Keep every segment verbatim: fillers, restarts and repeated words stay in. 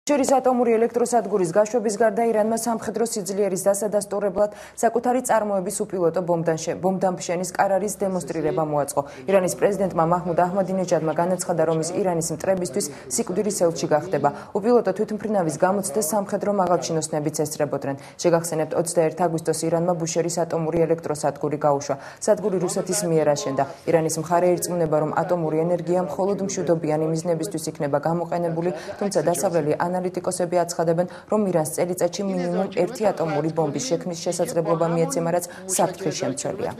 შორის ატომური ელექტროსადგურის გაშვების გარდა ირანმა სამხედრო სიძლიერის დასადასტურებლად საკუთარი წარმოების უპილოტო ბომბდამფშენის კარარის დემონსტრირება მოაწყო. ირანის პრეზიდენტმა მაჰმუდ აჰმადინეჯადმა განაცხადა, რომ ის ირანის მტრებისთვის სიკვდილის ელჩი გახდება. უპილოტო თვითმფრინავის გამოცდას სამხედრო მაღალჩინოსნებიც ესწრებოდნენ. შეგახსენებთ, ოცდაერთი აგვისტოს ირანმა ბუშერის ატომური ელექტროსადგური გაუშვა. სადგური რუსეთის მიერ აშენდა. ირანის მხარე ირწმუნება, რომ ატომური ენერგია მხოლოდ მშვიდობიანი მიზნებისთვის იქნება გამოყენებული, თუმცა დასავლელი ანალიტიკოსები აცხადებენ, რომ ირანს წელიწადში მინიმუმ ერთი ატომური ბომბის შექმნის შესაძლებლობა მიეცემა, რაც საფრთხის შემცველია.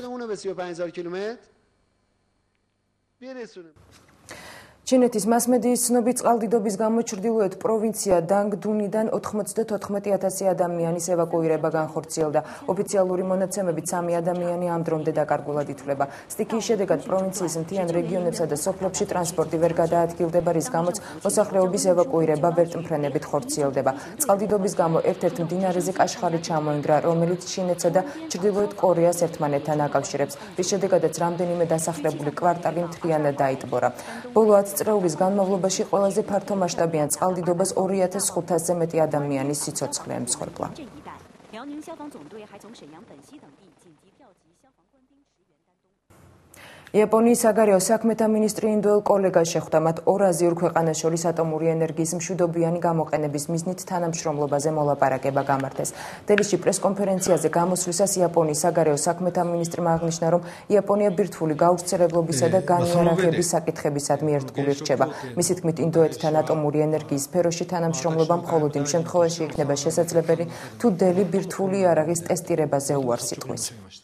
ჩინეთის მასმედიის ცნობით, წყალდიდობის გამო ჩრდილოეთ პროვინცია დანგდუნიდან ოთხმოცდათოთხმეტი ათასი ადამიანის ევაკუირება განხორციელდა. ოფიციალური მონაცემებით სამი ადამიანი ამ დრომდე დაკარგულად ითვლება. სტიქიის შედეგად პროვინციის მთიან რეგიონებსა და სოფლებში ტრანსპორტი ვერ გადაადგილდება, რის გამოც მოსახლეობის ევაკუირება ვერტმფრენებით ხორციელდება. წყალდიდობის გამო ერთ-ერთ მდინარეზე კაშხალი ჩამოინგრა, რომელიც ჩინეთსა და ჩრდილოეთ კორეას ერთმანეთთან აკავშირებს, რის შედეგადაც რამდენიმე დასახლებული კვარტალი მთლიანად დაიტბორა. ბოლო ათი წლების განმავლობაში ყველაზე ფართომასშტაბიან წყალდიდობას ორი ათას ხუთასზე მეტი ადამიანის სიცოცხლე ემსხვერპლა. იაპონიის საგარეო საქმეთა მინისტრი ინდოელ კოლეგას შეხვდა, მათ ორ აზიურ ქვეყანას შორის ატომური ენერგიის მშვიდობიანი გამოყენების მიზნით თანამშრომლობაზე მოლაპარაკება გამართეს. დელიში პრესკონფერენციაზე გამოსვლისას იაპონიის საგარეო საქმეთა მინისტრმა აღნიშნა, რომ იაპონია ბირთვული გავრცელებლობისა და განიარაღების საკითხებისადმი ერთგული რჩება. მისი თქმით, ინდოეთთან ატომური ენერგიის სფეროში თანამშრომლობა მხოლოდ იმ შემთხვევაში იქნება შესაძლებელი, თუ დელი ბირთვული იარაღის ტესტირებაზე უარს იტყვის.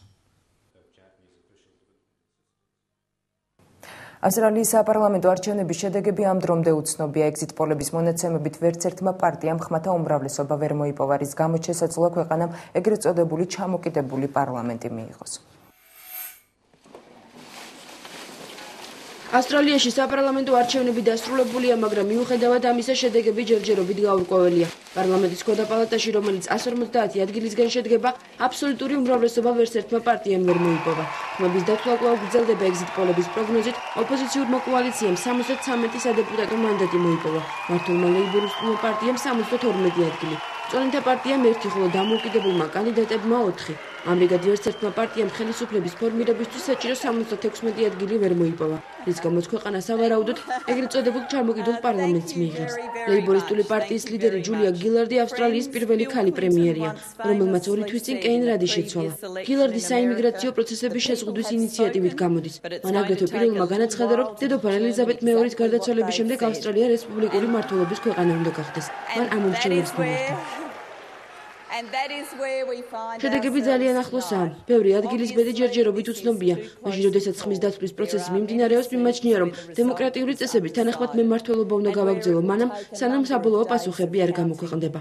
ავსტრალიის საპარლამენტო არჩევნების შედეგები ამ დრომდე უცნობია. ეგზიტ პოლების მონაცემებით ვერც ერთმა პარტიამ ხმათა უმრავლესობა ვერ მოიპოვა, რის გამოც შესაძლოა ქვეყანამ ეგრეთ წოდებული ჩამოკიდებული პარლამენტი მიიღოს. ავსტრალიაში საპარლამენტო არჩევნები დასრულებულია, მაგრამ მიუხედავად ამისა შედეგები ჯერჯერობით გაურკვეველია. პარლამენტის ქვედა პალატაში, რომელიც ას ორმოცდაათი ადგილისგან შედგება, აბსოლუტური უმრავლესობა ვერც ერთმა პარტიამ ვერ მოიპოვა. ხმების დათვლა კვლავ გრძელდება. ეგზიტ პოლების პროგნოზით, ოპოზიციურმა კოალიციამ სამოცდათვრამეტი სადეპუტატო მანდატი მოიპოვა. მმართველმა ლეიბორისტულმა პარტიამ სამოცდათორმეტი ადგილი. მწვანეთა პარტიამ ერთი, ხოლო დამოუკიდებელმა კანდიდატებმა ოთხი. ამრიგად ვერც ერთმა პარტიამ ხელისუფლების ფორმირებისთვის საჭირო სამოცდათექვსმეტი ადგილი ვერ მოიპოვა, რის გამოც ქვეყანა სავარაუდოდ ეგრეთ წოდებულ ჩამოკიდულ პარლამენტს მიიღებს. ლეიბორისტული პარტიის ლიდერი ჯულია გილარდი ავსტრალიის პირველი ქალი პრემიერია, რომელმაც ორი თვის წინ კეინ რადი შეცვალა. გილარდი საიმიგრაციო პროცესების შეზღუდვის ინიციატივით გამოდის. მან აგრეთვე პირველმა განაცხადა, რომ დედოფალ ელიზაბეთ მეორის გარდაცვალების შემდეგ ავსტრალია რესპუბლიკური მმართველობის ქვეყანა უნდა გახდეს. მან ამ ურჩევნებს მიმართა. შედეგები ძალიან ახლოსაა. ბევრი ადგილის ბედი ჯერჯერობით უცნობია. მაშინ, როდესაც ხმის დათვლის პროცესი მიმდინარეობს, მიმაჩნია, რომ დემოკრატიული წესების თანახმად მემმართველობა უნდა გავაგრძელო მანამ, სანამ საბოლოო პასუხები არ გამოქვეყნდება.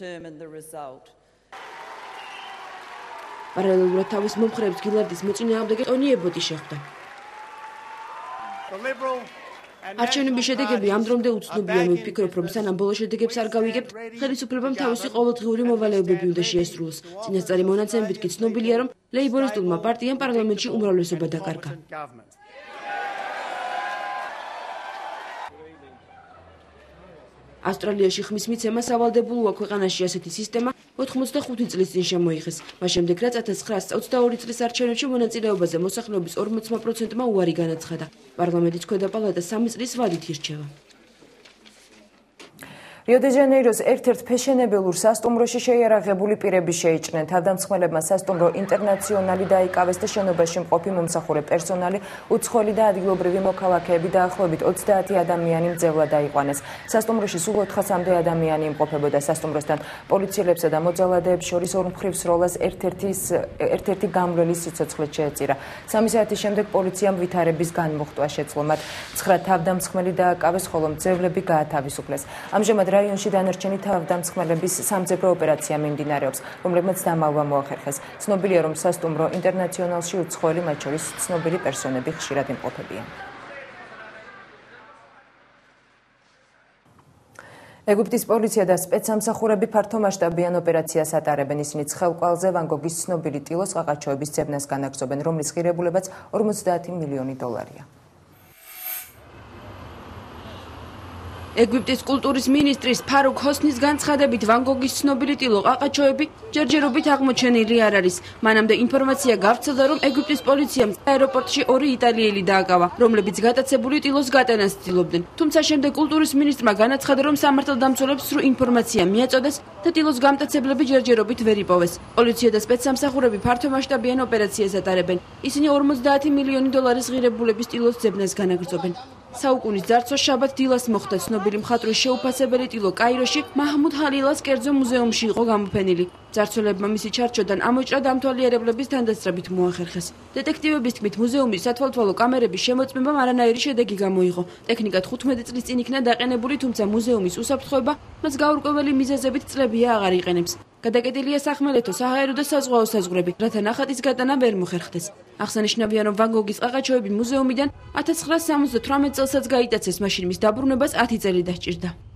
პარალელურად თავის მომხრეებს გილარდის მოწინააღმდეგე ტონი ებოტი შეხვდა. არჩევნების შედეგები ამ დრომდე უცნობია. მე ვფიქრობ, რომ სანამ ბოლო შედეგებს არ გავიგებთ, ხელისუფლებამ თავისი ყოველდღიური მოვალეობები უნდა შეესრულოს. წინასწარი მონაცემებით კი ცნობილია, რომ ლეიბორისტულმა პარტიამ პარლამენტში უმრავლესობა დაკარგა. ავსტრალიაში ხმის მიცემა სავალდებულოა. ქვეყანაში ასეთი სისტემა ოთხმოცდახუთი წლის წინ შემოიღეს. მას შემდეგ, რაც ათას ცხრაასი ოცდაორი წლის არჩევნებში მონაწილეობაზე მოსახლეობის ორმოცდა პროცენტმა უარი განაცხადა. პარლამენტის ქვედა პალატა სამი წლის ვადით ირჩევა. რიო-დე-ჟანეიროს ერთ-ერთ ფეშენებელურ სასტუმროში შეიარაღებული პირები შეიჭრნენ. თავდამსხმელებმა სასტუმრო ინტერნაციონალი დაიკავეს და შენობაში მყოფი მომსახურე პერსონალი, უცხოელი და ადგილობრივი მოქალაქეები დაახლოებით ოცდაათი ადამიანი მძევლად დაიყვანეს. სასტუმროში სულ ოთხასამდე ადამიანი იმყოფებოდა. სასტუმროსთან პოლიციელებსა და მოძალადეებს შორის ორმხრივ სროლას ერთ-ერთი გამვლელი სიცოცხლე შეეწირა. სამი საათის შემდეგ პოლიციამ ვითარების განმუხტვა შეძლო. მათ ცხრა თავდამსხმელი დააკავეს, ხოლო მძევლები გაათავისუფლეს. ამჟამად რაიონში დანარჩენი თავდამსხმელების სამძებრო ოპერაცია მიმდინარეობს, რომლებმაც დამალვა მოახერხეს. ცნობილია, რომ სასტუმრო ინტერნაციონალში უცხოელი, მათ შორის ცნობილი პერსონები ხშირად იმყოფებიან. ეგვიპტის პოლიცია და სპეცსამსახურები ფართომასშტაბიან ოპერაციას ატარებენ. ისინი ცხელყვალზე ვან გოგის ცნობილი ტილოს ყაყაჩოების ძებნას განაგრძობენ, რომლის ღირებულებაც ორმოცდაათი მილიონი დოლარია. ეგვიპტის კულტურის მინისტრის ფარუქ ჰოსნის განცხადებით ვან გოგის ცნობილი ტილო ყაყაჩოები ჯერჯერობით აღმოჩენილი არ არის. მანამდე ინფორმაცია გავრცელდა, რომ ეგვიპტის პოლიციამ აეროპორტში ორი იტალიელი დააკავა, რომლებიც გატაცებული ტილოს გატანას ცდილობდნენ. თუმცა შემდეგ კულტურის მინისტრმა განაცხადა, რომ სამართალდამცველებს სრულ ინფორმაცია მიაწოდეს და ტილოს გამტაცებლები ჯერჯერობით ვერ იპოვეს. პოლიცია და სპეცსამსახურები ფართომასშტაბიან ოპერაციას ატარებენ. ისინი ორმოცდაათი მილიონი დოლარის ღირებულების ტილოს ძებნას განაგრძობენ. საუკუნის ძარცვა შაბათ დილას მოხდა. ცნობილი მხატვრის შეუფასებელი ტილო კაიროში მაჰმუდ ჰალილას კერძო მუზეუმში იყო გამოფენილი. ძარცველებმა მისი ჩარჩოდან ამოჭრა დამთვალიერებლების თანდასწრებით მოახერხეს. დეტექტივების თქმით, მუზეუმის სათვალთვალო კამერების შემოწმებამ არანაირი შედეგი გამოიღო. ტექნიკა თხუთმეტი წლის წინ იქნა დაყენებული, თუმცა მუზეუმის უსაფრთხოება მას გაურკვეველი მიზეზებით წლებია აღარ იყენებს. გადაკეტილია სახმელეთო, საჰაერო და საზღვაო საზღვრები, რათა ნახატის გატანა ვერ მოხერხდეს. აღსანიშნავია, რომ ვან გოგის ყაყაჩოები მუზეუმიდან ათას ცხრაასი სამოცდათვრამეტ წელსაც გაიტაცეს, მაშინ მის დაბრუნებას ათი წელი დასჭირდა.